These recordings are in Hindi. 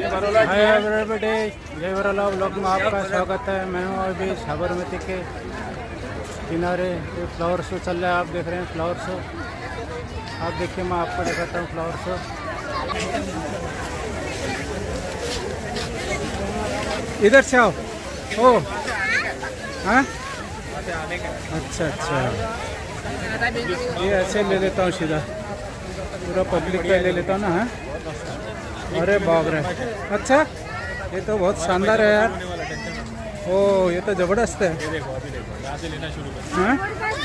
हाय एवरीबॉडी, जय वरला व्लॉग में आपका स्वागत है। मैं हूँ अभी साबरमती के किनारे। ये फ्लावर शो चल रहा है, आप देख रहे हैं फ्लावर शो। आप देखिए, मैं आपको दिखाता हूँ फ्लावर शो। इधर से आओ। ओ हाँ, अच्छा अच्छा, ये ऐसे ले लेता हूँ सीधा, पूरा पब्लिक पे ले लेता हूँ ना। हाँ, अरे बाप रे, अच्छा, ये तो बहुत शानदार है यार। ओ, ये तो जबरदस्त है। ये देखो, अभी देखो, यहाँ से लेना शुरू कर। हाँ,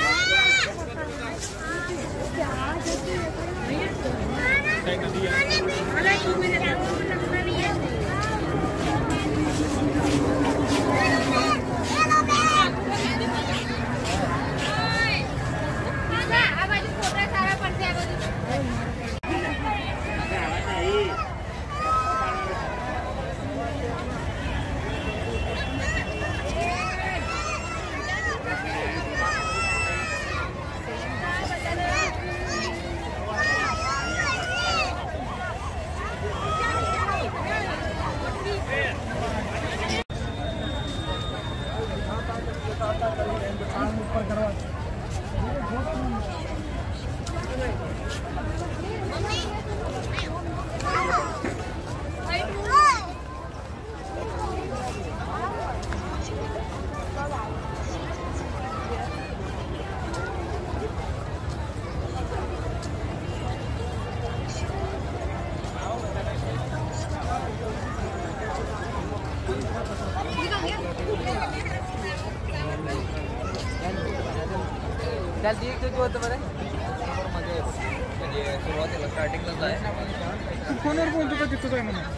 सुरुवातीला स्टार्टिंगलाच आहे फोनवर बोलतो का तिथं काय म्हणा।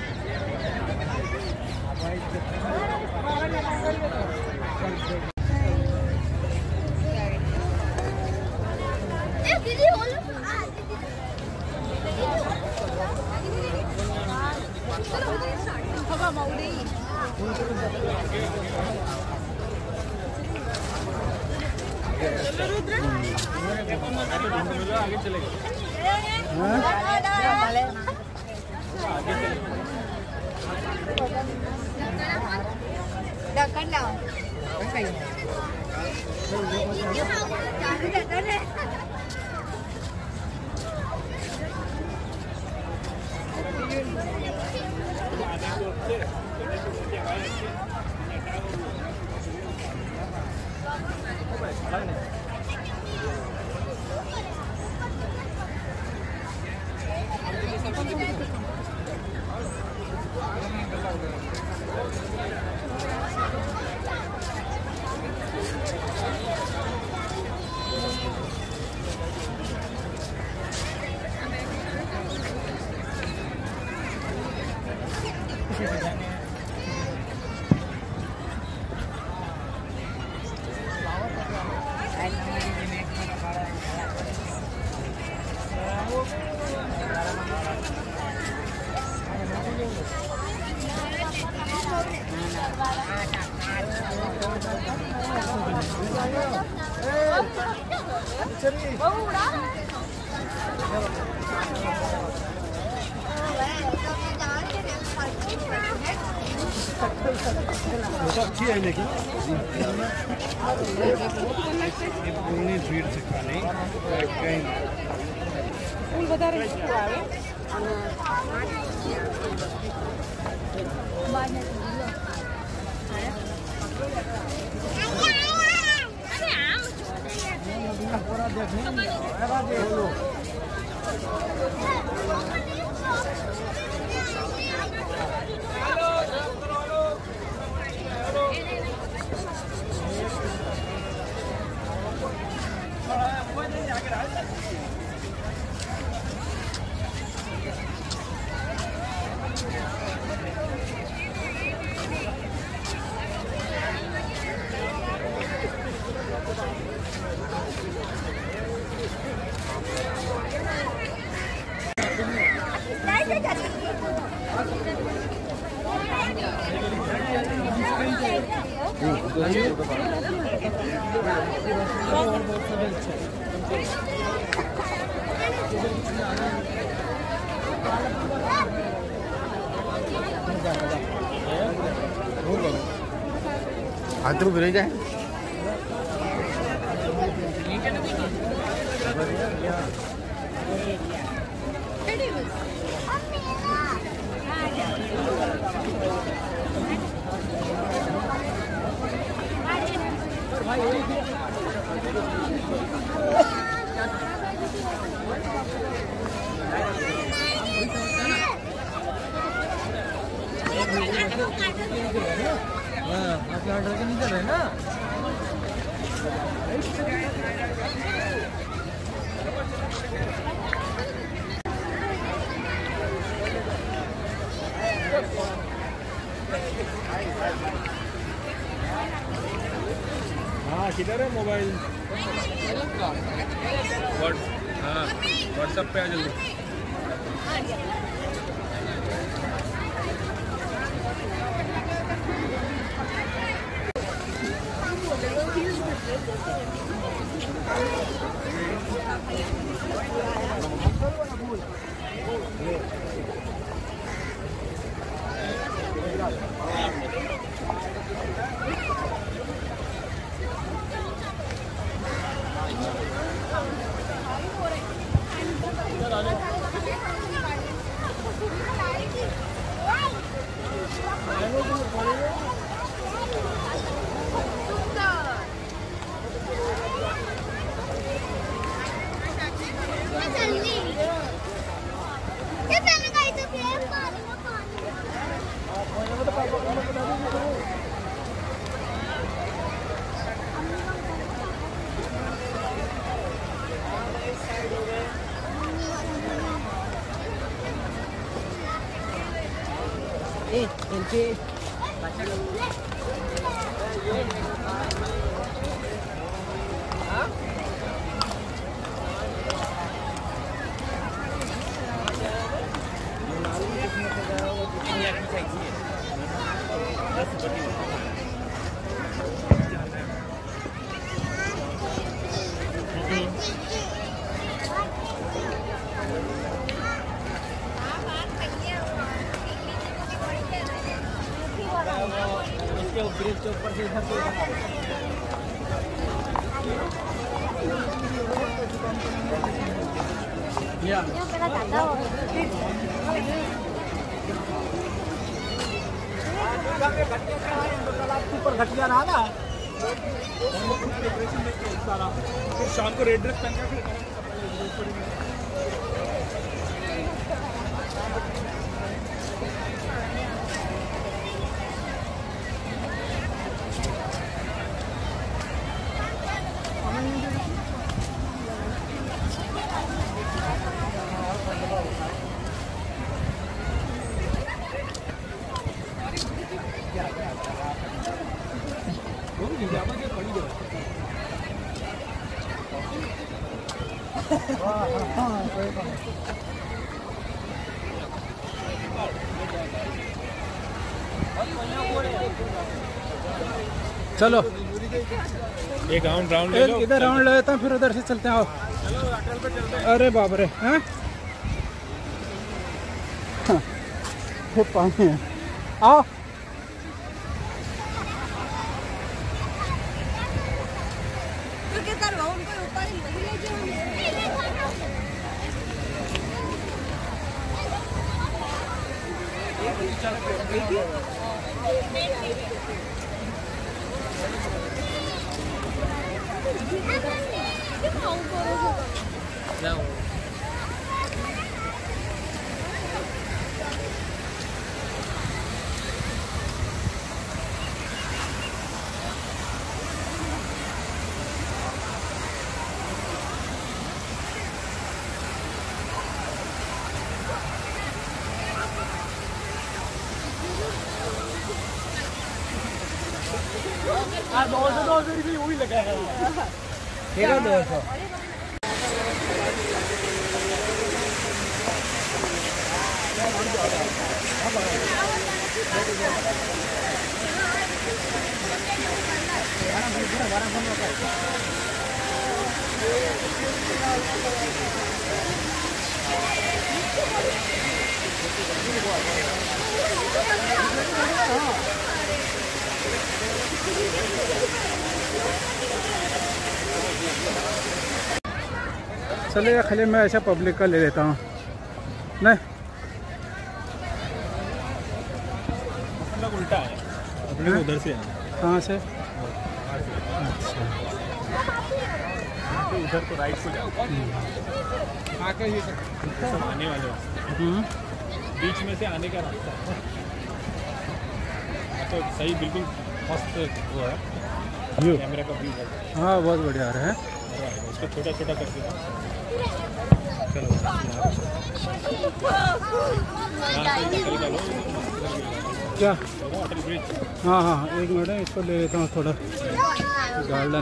आगे चलेगा। अच्छी है लेकिन पूरी भीड़ से खाने कहीं फूल बता रहे हाथ भी रह जाए आपके ऑर्डर के नीचे है ना हाँ किधर है मोबाइल हाँ व्हाट्सएप पे आ जल्दी ब्रिज के ऊपर से इधर घटिया रहा ना शाम को रेड ड्रेस पहन के चलो एक राउंड ले लो इधर राउंड ले लेता हूँ फिर उधर से चलते हैं आओ चलो अटल पे चलते हैं अरे बाप रे हैं पानी है आओ वही लगा है 200 हाँ चलिए खाली मैं ऐसा पब्लिक का ले लेता हूँ। नहीं उल्टा है, अपने उधर से है। कहाँ से? अच्छा उधर तो राइट को जाओ, आगे ही सब आने वाले हो। बीच में से आने का रास्ता है तो सही, बिल्कुल मस्त वो है व्यू, कैमरा का व्यू है। हाँ बहुत बढ़िया आ रहा है। उसको छोटा छोटा करके चलो क्या? अटल ब्रिज। हाँ हाँ एक मिनट है, इसको ले लेता हूँ थोड़ा गार्डन।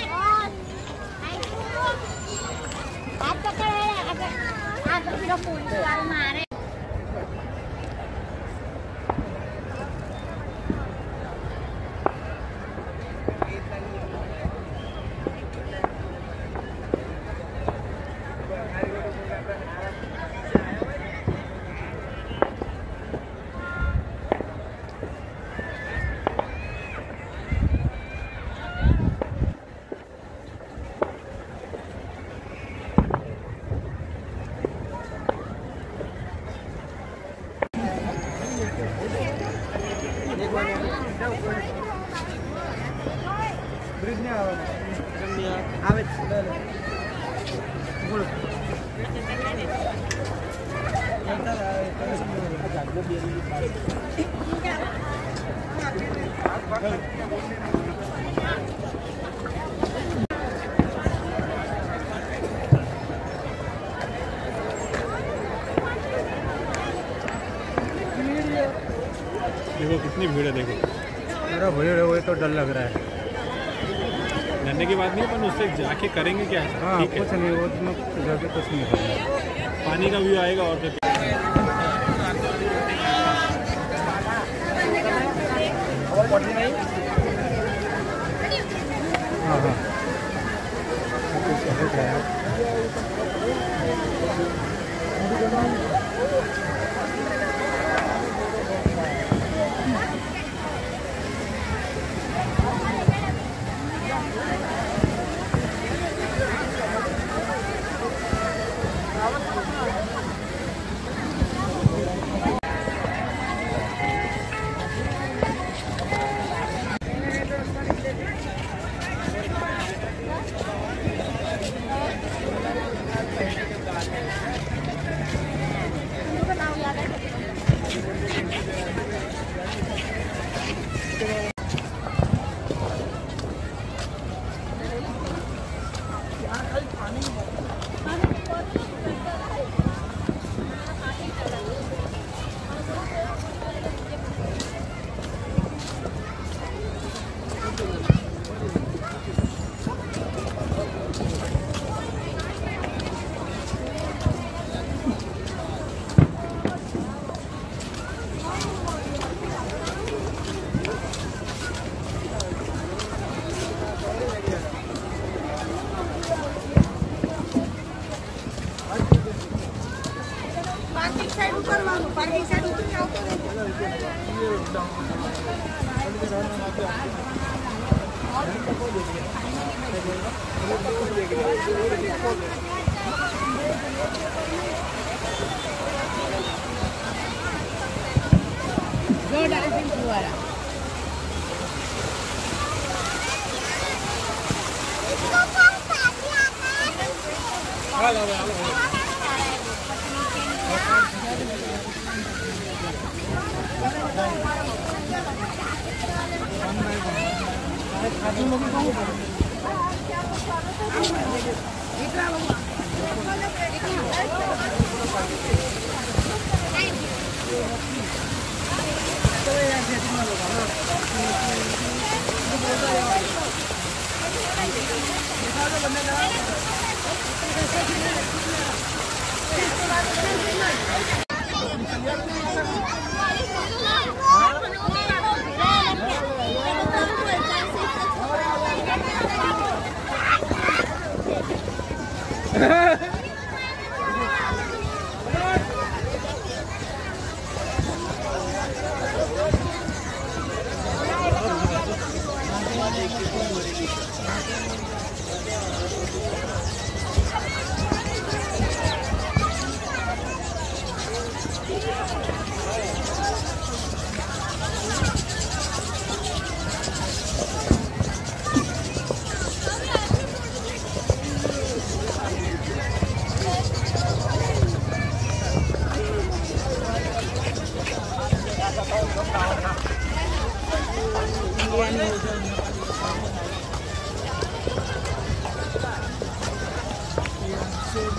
ब्रिज नहीं आवे देखो कितनी भीड़ है, देखो मेरा भीड़ है, वो तो डर लग रहा है। डरने की बात नहीं, अपन उससे जाके करेंगे क्या? हाँ ठीक है, कुछ नहीं, वो तो जाके कुछ नहीं करना। पानी का व्यू आएगा और तो हाँ हाँ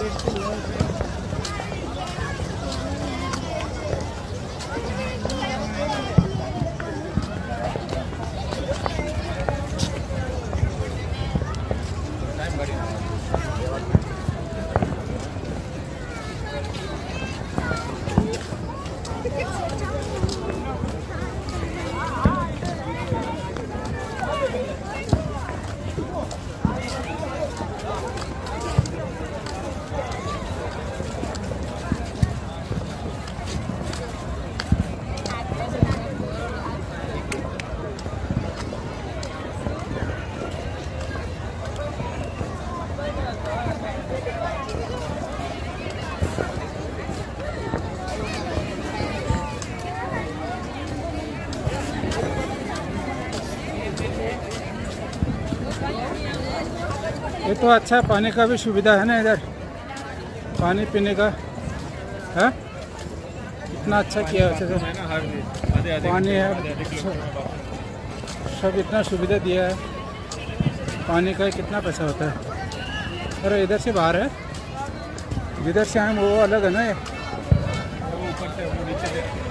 ये तो अच्छा पानी का भी सुविधा है ना इधर, पानी पीने का है, इतना अच्छा किया है पानी है, सब इतना सुविधा दिया है। पानी का कितना पैसा होता है। अरे इधर से बाहर है, जिधर से हम वो अलग है ना ये। ऊपर से वो नीचे